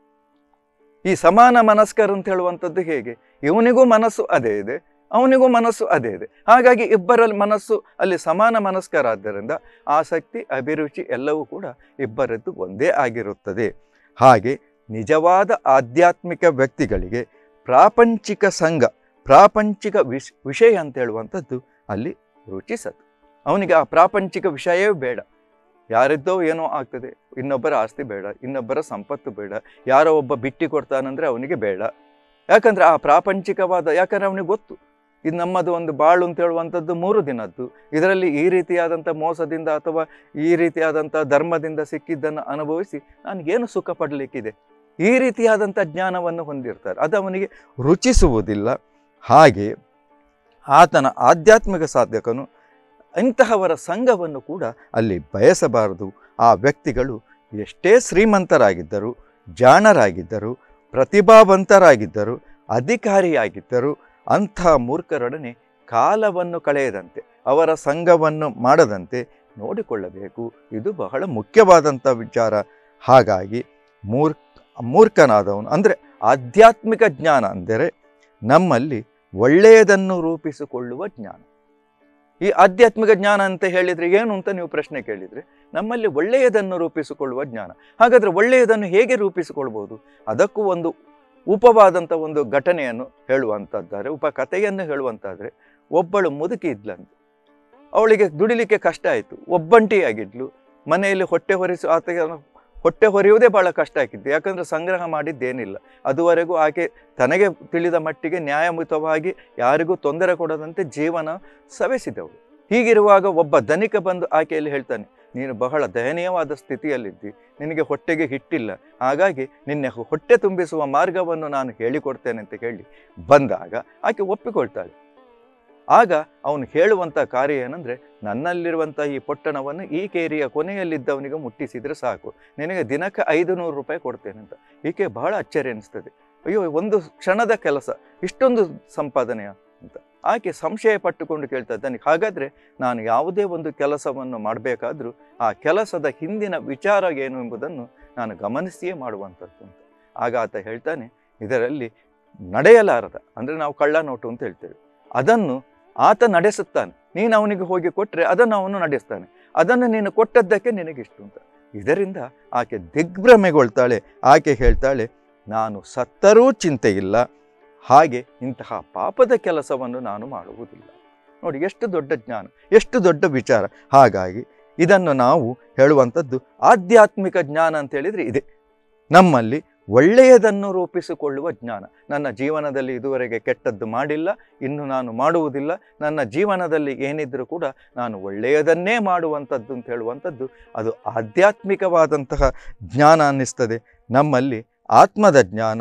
ಈ ಸಮಾನ ಮನಸ್ಕರು ಅಂತ ಹೇಳುವಂಥದ್ದು ಹೇಗೆ? ಇವನಿಗೂ ಮನಸ್ಸು ಅದೇ ಇದೆ, ಅವನಿಗೂ ಮನಸ್ಸು ಅದೇ ಇದೆ. ಹಾಗಾಗಿ ಇಬ್ಬರಲ್ಲಿ ಮನಸ್ಸು ಅಲ್ಲಿ ಸಮಾನ ಮನಸ್ಕರಾದ್ದರಿಂದ ಆಸಕ್ತಿ, ಅಭಿರುಚಿ ಎಲ್ಲವೂ ಕೂಡ ಇಬ್ಬರದ್ದು ಒಂದೇ ಆಗಿರುತ್ತದೆ. ಹಾಗೆ ನಿಜವಾದ ಆಧ್ಯಾತ್ಮಿಕ ವ್ಯಕ್ತಿಗಳಿಗೆ ಪ್ರಾಪಂಚಿಕ ಸಂಘ, ಪ್ರಾಪಂಚಿಕ ವಿಷಯ ಅಂತ ಹೇಳುವಂಥದ್ದು ಅಲ್ಲಿ ರುಚಿಸದು. ಅವನಿಗೆ ಆ ಪ್ರಾಪಂಚಿಕ ವಿಷಯವೇ ಬೇಡ. ಯಾರಿದ್ದೋ ಏನೋ ಆಗ್ತದೆ, ಇನ್ನೊಬ್ಬರ ಆಸ್ತಿ ಬೇಡ, ಇನ್ನೊಬ್ಬರ ಸಂಪತ್ತು ಬೇಡ, ಯಾರೋ ಒಬ್ಬ ಬಿಟ್ಟಿ ಕೊಡ್ತಾನಂದರೆ ಅವನಿಗೆ ಬೇಡ. ಯಾಕಂದರೆ ಆ ಪ್ರಾಪಂಚಿಕವಾದ, ಯಾಕಂದರೆ ಅವನಿಗೆ ಗೊತ್ತು ಇದು ನಮ್ಮದು ಒಂದು ಬಾಳು ಅಂತ ಹೇಳುವಂಥದ್ದು 3 ದಿನದ್ದು. ಇದರಲ್ಲಿ ಈ ರೀತಿಯಾದಂಥ ಮೋಸದಿಂದ ಅಥವಾ ಈ ರೀತಿಯಾದಂಥ ಧರ್ಮದಿಂದ ಸಿಕ್ಕಿದ್ದನ್ನು ಅನುಭವಿಸಿ ನನಗೇನು ಸುಖ ಪಡಲಿಕ್ಕಿದೆ, ಈ ರೀತಿಯಾದಂಥ ಜ್ಞಾನವನ್ನು ಹೊಂದಿರ್ತಾರೆ. ಅದು ಅವನಿಗೆ ರುಚಿಸುವುದಿಲ್ಲ. ಹಾಗೆ ಆತನ ಆಧ್ಯಾತ್ಮಿಕ ಸಾಧಕನು ಇಂತಹವರ ಸಂಘವನ್ನು ಕೂಡ ಅಲ್ಲಿ ಬಯಸಬಾರದು. ಆ ವ್ಯಕ್ತಿಗಳು ಎಷ್ಟೇ ಶ್ರೀಮಂತರಾಗಿದ್ದರು, ಜಾಣರಾಗಿದ್ದರು, ಪ್ರತಿಭಾವಂತರಾಗಿದ್ದರು, ಅಧಿಕಾರಿಯಾಗಿದ್ದರು, ಅಂಥ ಮೂರ್ಖರೊಡನೆ ಕಾಲವನ್ನು ಕಳೆಯದಂತೆ, ಅವರ ಸಂಘವನ್ನು ಮಾಡದಂತೆ ನೋಡಿಕೊಳ್ಳಬೇಕು. ಇದು ಬಹಳ ಮುಖ್ಯವಾದಂಥ ವಿಚಾರ. ಹಾಗಾಗಿ ಮೂರ್ಖನಾದವನು ಅಂದರೆ ಆಧ್ಯಾತ್ಮಿಕ ಜ್ಞಾನ ಅಂದರೆ ನಮ್ಮಲ್ಲಿ ಒಳ್ಳೆಯದನ್ನು ರೂಪಿಸಿಕೊಳ್ಳುವ ಜ್ಞಾನ. ಈ ಆಧ್ಯಾತ್ಮಿಕ ಜ್ಞಾನ ಅಂತ ಹೇಳಿದರೆ ಏನು ಅಂತ ನೀವು ಪ್ರಶ್ನೆ ಕೇಳಿದರೆ, ನಮ್ಮಲ್ಲಿ ಒಳ್ಳೆಯದನ್ನು ರೂಪಿಸಿಕೊಳ್ಳುವ ಜ್ಞಾನ. ಹಾಗಾದರೆ ಒಳ್ಳೆಯದನ್ನು ಹೇಗೆ ರೂಪಿಸಿಕೊಳ್ಬೋದು? ಅದಕ್ಕೂ ಒಂದು ಉಪವಾದಂಥ ಒಂದು ಘಟನೆಯನ್ನು ಹೇಳುವಂಥದ್ದಾದರೆ, ಉಪಕಥೆಯನ್ನು ಹೇಳುವಂತಾದರೆ, ಒಬ್ಬಳು ಮುದುಕಿ ಇದ್ಲಂತೆ. ಅವಳಿಗೆ ದುಡಿಲಿಕ್ಕೆ ಕಷ್ಟ ಆಯಿತು, ಒಬ್ಬಂಟಿಯಾಗಿದ್ಲು. ಮನೆಯಲ್ಲಿ ಹೊಟ್ಟೆ ಹೊರೆಯುವುದೇ ಭಾಳ ಕಷ್ಟ ಆಗಿತ್ತು. ಯಾಕಂದರೆ ಸಂಗ್ರಹ ಮಾಡಿದ್ದೇನಿಲ್ಲ. ಅದುವರೆಗೂ ಆಕೆ ತನಗೆ ತಿಳಿದ ಮಟ್ಟಿಗೆ ನ್ಯಾಯಯುತವಾಗಿ ಯಾರಿಗೂ ತೊಂದರೆ ಕೊಡದಂತೆ ಜೀವನ ಸವೆಸಿದವಳು. ಹೀಗಿರುವಾಗ ಒಬ್ಬ ಧನಿಕ ಬಂದು ಆಕೆಯಲ್ಲಿ ಹೇಳ್ತಾನೆ, ನೀನು ಬಹಳ ದಯನೀಯವಾದ ಸ್ಥಿತಿಯಲ್ಲಿದ್ದಿ, ನಿನಗೆ ಹೊಟ್ಟೆಗೆ ಹಿಟ್ಟಿಲ್ಲ, ಹಾಗಾಗಿ ನಿನ್ನೆ ಹೊಟ್ಟೆ ತುಂಬಿಸುವ ಮಾರ್ಗವನ್ನು ನಾನು ಹೇಳಿಕೊಡ್ತೇನೆ ಅಂತ ಹೇಳಿ ಬಂದಾಗ ಆಕೆ ಒಪ್ಪಿಕೊಳ್ತಾಳೆ. ಆಗ ಅವನು ಹೇಳುವಂಥ ಕಾರ್ಯ ಏನಂದರೆ, ನನ್ನಲ್ಲಿರುವಂಥ ಈ ಪೊಟ್ಟಣವನ್ನು ಈ ಕೇರಿಯ ಕೊನೆಯಲ್ಲಿದ್ದವನಿಗೆ ಮುಟ್ಟಿಸಿದರೆ ಸಾಕು, ನಿನಗೆ ದಿನಕ್ಕೆ 500 ರೂಪಾಯಿ ಕೊಡ್ತೇನೆ ಅಂತ. ಈಕೆ ಬಹಳ ಅಚ್ಚರಿ ಅನಿಸ್ತದೆ. ಅಯ್ಯೋ, ಒಂದು ಕ್ಷಣದ ಕೆಲಸ, ಇಷ್ಟೊಂದು ಸಂಪಾದನೆಯ ಅಂತ. ಆಕೆ ಸಂಶಯ ಪಟ್ಟುಕೊಂಡು ಕೇಳ್ತಾ ಇದ್ದಾನೆ, ಹಾಗಾದರೆ ನಾನು ಯಾವುದೇ ಒಂದು ಕೆಲಸವನ್ನು ಮಾಡಬೇಕಾದ್ರೂ ಆ ಕೆಲಸದ ಹಿಂದಿನ ವಿಚಾರ ಏನು ಎಂಬುದನ್ನು ನಾನು ಗಮನಿಸಿಯೇ ಮಾಡುವಂಥದ್ದು ಅಂತ. ಆಗ ಆತ ಹೇಳ್ತಾನೆ, ಇದರಲ್ಲಿ ನಡೆಯಲಾರದ ಅಂದರೆ ನಾವು ಕಳ್ಳ ನೋಟು ಅಂತ ಹೇಳ್ತೇವೆ, ಅದನ್ನು ಆತ ನಡೆಸುತ್ತಾನೆ. ನೀನು ಅವನಿಗೆ ಹೋಗಿ ಕೊಟ್ಟರೆ ಅದನ್ನು ಅವನು ನಡೆಸ್ತಾನೆ. ಅದನ್ನು ನೀನು ಕೊಟ್ಟದ್ದಕ್ಕೆ ನಿನಗಿಷ್ಟು ಅಂತ. ಇದರಿಂದ ಆಕೆ ದಿಗ್ಭ್ರಮೆಗೊಳ್ತಾಳೆ. ಆಕೆ ಹೇಳ್ತಾಳೆ, ನಾನು ಸತ್ತರೂ ಚಿಂತೆ ಇಲ್ಲ, ಹಾಗೆ ಇಂತಹ ಪಾಪದ ಕೆಲಸವನ್ನು ನಾನು ಮಾಡುವುದಿಲ್ಲ. ನೋಡಿ, ಎಷ್ಟು ದೊಡ್ಡ ಜ್ಞಾನ, ಎಷ್ಟು ದೊಡ್ಡ ವಿಚಾರ. ಹಾಗಾಗಿ ಇದನ್ನು ನಾವು ಹೇಳುವಂಥದ್ದು ಆಧ್ಯಾತ್ಮಿಕ ಜ್ಞಾನ ಅಂತ ಹೇಳಿದರೆ ಇದೆ. ನಮ್ಮಲ್ಲಿ ಒಳ್ಳೆಯದನ್ನು ರೂಪಿಸಿಕೊಳ್ಳುವ ಜ್ಞಾನ. ನನ್ನ ಜೀವನದಲ್ಲಿ ಇದುವರೆಗೆ ಕೆಟ್ಟದ್ದು ಮಾಡಿಲ್ಲ, ಇನ್ನು ನಾನು ಮಾಡುವುದಿಲ್ಲ, ನನ್ನ ಜೀವನದಲ್ಲಿ ಏನಿದ್ರೂ ಕೂಡ ನಾನು ಒಳ್ಳೆಯದನ್ನೇ ಮಾಡುವಂಥದ್ದು ಅಂತ ಹೇಳುವಂಥದ್ದು ಅದು ಆಧ್ಯಾತ್ಮಿಕವಾದಂತಹ ಜ್ಞಾನ ಅನ್ನಿಸ್ತದೆ. ನಮ್ಮಲ್ಲಿ ಆತ್ಮದ ಜ್ಞಾನ,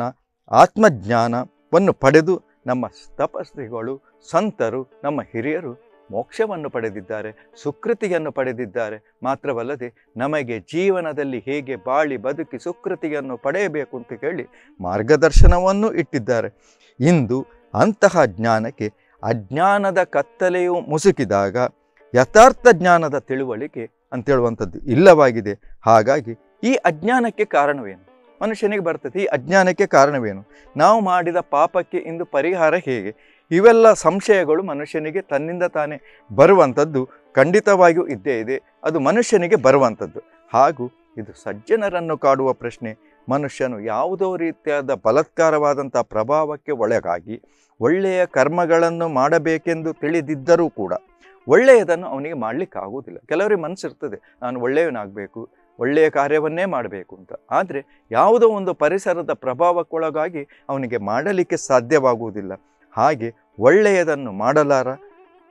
ಆತ್ಮಜ್ಞಾನವನ್ನು ಪಡೆದು ನಮ್ಮ ತಪಸ್ವಿಗಳು, ಸಂತರು, ನಮ್ಮ ಹಿರಿಯರು ಮೋಕ್ಷವನ್ನು ಪಡೆದಿದ್ದಾರೆ, ಸುಕೃತಿಯನ್ನು ಪಡೆದಿದ್ದಾರೆ. ಮಾತ್ರವಲ್ಲದೆ ನಮಗೆ ಜೀವನದಲ್ಲಿ ಹೇಗೆ ಬಾಳಿ ಬದುಕಿ ಸುಕೃತಿಯನ್ನು ಪಡೆಯಬೇಕು ಅಂತ ಹೇಳಿ ಮಾರ್ಗದರ್ಶನವನ್ನು ಇಟ್ಟಿದ್ದಾರೆ. ಇಂದು ಅಂತಹ ಜ್ಞಾನಕ್ಕೆ ಅಜ್ಞಾನದ ಕತ್ತಲೆಯು ಮುಸುಕಿದಾಗ ಯಥಾರ್ಥ ಜ್ಞಾನದ ತಿಳುವಳಿಕೆ ಅಂತೇಳುವಂಥದ್ದು ಇಲ್ಲವಾಗಿದೆ. ಹಾಗಾಗಿ ಈ ಅಜ್ಞಾನಕ್ಕೆ ಕಾರಣವೇನು? ಮನುಷ್ಯನಿಗೆ ಬರ್ತದೆ. ಈ ಅಜ್ಞಾನಕ್ಕೆ ಕಾರಣವೇನು? ನಾವು ಮಾಡಿದ ಪಾಪಕ್ಕೆ ಇಂದು ಪರಿಹಾರ ಹೇಗೆ? ಇವೆಲ್ಲ ಸಂಶಯಗಳು ಮನುಷ್ಯನಿಗೆ ತನ್ನಿಂದ ತಾನೇ ಬರುವಂಥದ್ದು ಖಂಡಿತವಾಗಿಯೂ ಇದ್ದೇ ಇದೆ. ಅದು ಮನುಷ್ಯನಿಗೆ ಬರುವಂಥದ್ದು. ಹಾಗೂ ಇದು ಸಜ್ಜನರನ್ನು ಕಾಡುವ ಪ್ರಶ್ನೆ. ಮನುಷ್ಯನು ಯಾವುದೋ ರೀತಿಯಾದ ಬಲಾತ್ಕಾರವಾದಂಥ ಪ್ರಭಾವಕ್ಕೆ ಒಳಗಾಗಿ ಒಳ್ಳೆಯ ಕರ್ಮಗಳನ್ನು ಮಾಡಬೇಕೆಂದು ತಿಳಿದಿದ್ದರೂ ಕೂಡ ಒಳ್ಳೆಯದನ್ನು ಅವನಿಗೆ ಮಾಡಲಿಕ್ಕಾಗುವುದಿಲ್ಲ. ಕೆಲವರಿಗೆ ಮನಸ್ಸಿರ್ತದೆ, ನಾನು ಒಳ್ಳೆಯವನಾಗಬೇಕು, ಒಳ್ಳೆಯ ಕಾರ್ಯವನ್ನೇ ಮಾಡಬೇಕು ಅಂತ. ಆದರೆ ಯಾವುದೋ ಒಂದು ಪರಿಸರದ ಪ್ರಭಾವಕ್ಕೊಳಗಾಗಿ ಅವನಿಗೆ ಮಾಡಲಿಕ್ಕೆ ಸಾಧ್ಯವಾಗುವುದಿಲ್ಲ. ಹಾಗೆ ಒಳ್ಳೆಯದನ್ನು ಮಾಡಲಾರ,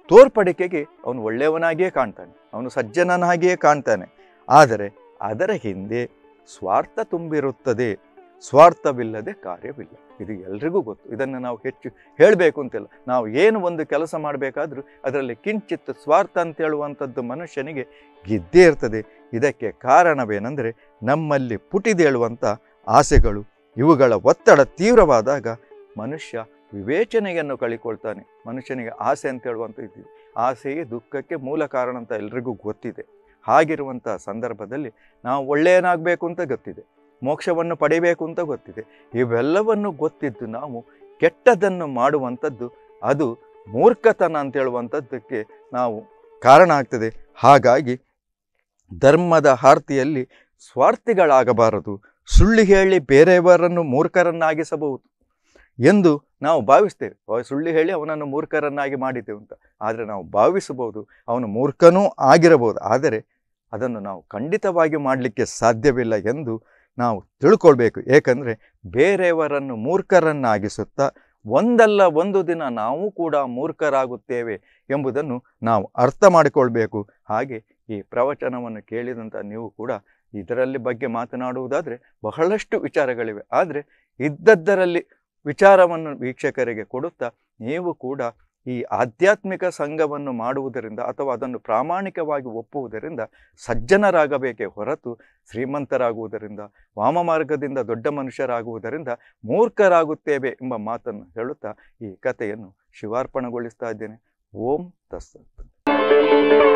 ತೋರ್ಪಡಿಕೆಗೆ ಅವನು ಒಳ್ಳೆಯವನಾಗಿಯೇ ಕಾಣ್ತಾನೆ, ಅವನು ಸಜ್ಜನನಾಗಿಯೇ ಕಾಣ್ತಾನೆ. ಆದರೆ ಅದರ ಹಿಂದೆ ಸ್ವಾರ್ಥ ತುಂಬಿರುತ್ತದೆ. ಸ್ವಾರ್ಥವಿಲ್ಲದೆ ಕಾರ್ಯವಿಲ್ಲ. ಇದು ಎಲ್ರಿಗೂ ಗೊತ್ತು. ಇದನ್ನು ನಾವು ಹೆಚ್ಚು ಹೇಳಬೇಕು ಅಂತಿಲ್ಲ. ನಾವು ಏನು ಒಂದು ಕೆಲಸ ಮಾಡಬೇಕಾದ್ರೂ ಅದರಲ್ಲಿ ಕಿಂಚಿತ್ ಸ್ವಾರ್ಥ ಅಂತ ಹೇಳುವಂಥದ್ದು ಮನುಷ್ಯನಿಗೆ ಗಿದ್ದೇ ಇರ್ತದೆ. ಇದಕ್ಕೆ ಕಾರಣವೇನೆಂದರೆ ನಮ್ಮಲ್ಲಿ ಪುಟಿದೇಳುವಂಥ ಆಸೆಗಳು. ಇವುಗಳ ಒತ್ತಡ ತೀವ್ರವಾದಾಗ ಮನುಷ್ಯ ವಿವೇಚನೆಯನ್ನು ಕಳಿಕೊಳ್ತಾನೆ. ಮನುಷ್ಯನಿಗೆ ಆಸೆ ಅಂತ ಹೇಳುವಂಥದ್ದು ಇದೆ. ಆಸೆಯೇ ದುಃಖಕ್ಕೆ ಮೂಲ ಕಾರಣ ಅಂತ ಎಲ್ರಿಗೂ ಗೊತ್ತಿದೆ. ಹಾಗಿರುವಂಥ ಸಂದರ್ಭದಲ್ಲಿ ನಾವು ಒಳ್ಳೆಯನಾಗಬೇಕು ಅಂತ ಗೊತ್ತಿದೆ, ಮೋಕ್ಷವನ್ನು ಪಡಿಬೇಕು ಅಂತ ಗೊತ್ತಿದೆ. ಇವೆಲ್ಲವನ್ನು ಗೊತ್ತಿದ್ದು ನಾವು ಕೆಟ್ಟದನ್ನು ಮಾಡುವಂಥದ್ದು ಅದು ಮೂರ್ಖತನ ಅಂತ ಹೇಳುವಂಥದ್ದಕ್ಕೆ ನಾವು ಕಾರಣ ಆಗ್ತದೆ. ಹಾಗಾಗಿ ಧರ್ಮದ ಆರ್ತಿಯಲ್ಲಿ ಸ್ವಾರ್ಥಿಗಳಾಗಬಾರದು. ಸುಳ್ಳು ಹೇಳಿ ಬೇರೆಯವರನ್ನು ಮೂರ್ಖರನ್ನಾಗಿಸಬಹುದು ಎಂದು ನಾವು ಭಾವಿಸ್ತೇವೆ. ಸುಳ್ಳು ಹೇಳಿ ಅವನನ್ನು ಮೂರ್ಖರನ್ನಾಗಿ ಮಾಡಿದ್ದೇವೆ ಅಂತ. ಆದರೆ ನಾವು ಭಾವಿಸಬಹುದು ಅವನು ಮೂರ್ಖನೂ ಆಗಿರಬಹುದು, ಆದರೆ ಅದನ್ನು ನಾವು ಖಂಡಿತವಾಗಿ ಮಾಡಲಿಕ್ಕೆ ಸಾಧ್ಯವಿಲ್ಲ ಎಂದು ನಾವು ತಿಳ್ಕೊಳ್ಬೇಕು. ಏಕೆಂದರೆ ಬೇರೆಯವರನ್ನು ಮೂರ್ಖರನ್ನಾಗಿಸುತ್ತಾ ಒಂದಲ್ಲ ಒಂದು ದಿನ ನಾವು ಕೂಡ ಮೂರ್ಖರಾಗುತ್ತೇವೆ ಎಂಬುದನ್ನು ನಾವು ಅರ್ಥ ಮಾಡಿಕೊಳ್ಬೇಕು. ಹಾಗೆ ಈ ಪ್ರವಚನವನ್ನು ಕೇಳಿದಂಥ ನೀವು ಕೂಡ ಇದರಲ್ಲಿ ಬಗ್ಗೆ ಮಾತನಾಡುವುದಾದರೆ ಬಹಳಷ್ಟು ವಿಚಾರಗಳಿವೆ. ಆದರೆ ಇದ್ದದ್ದರಲ್ಲಿ ವಿಚಾರವನ್ನು ವೀಕ್ಷಕರಿಗೆ ಕೊಡುತ್ತಾ ನೀವು ಕೂಡ ಈ ಆಧ್ಯಾತ್ಮಿಕ ಸಂಘವನ್ನು ಮಾಡುವುದರಿಂದ ಅಥವಾ ಅದನ್ನು ಪ್ರಾಮಾಣಿಕವಾಗಿ ಒಪ್ಪುವುದರಿಂದ ಸಜ್ಜನರಾಗಬೇಕೇ ಹೊರತು ಶ್ರೀಮಂತರಾಗುವುದರಿಂದ, ವಾಮಮಾರ್ಗದಿಂದ ದೊಡ್ಡ ಮನುಷ್ಯರಾಗುವುದರಿಂದ ಮೂರ್ಖರಾಗುತ್ತೇವೆ ಎಂಬ ಮಾತನ್ನು ಹೇಳುತ್ತಾ ಈ ಕಥೆಯನ್ನು ಶಿವಾರ್ಪಣೆಗೊಳಿಸ್ತಾ ಇದ್ದೇನೆ. ಓಂ ತತ್ಸತ್.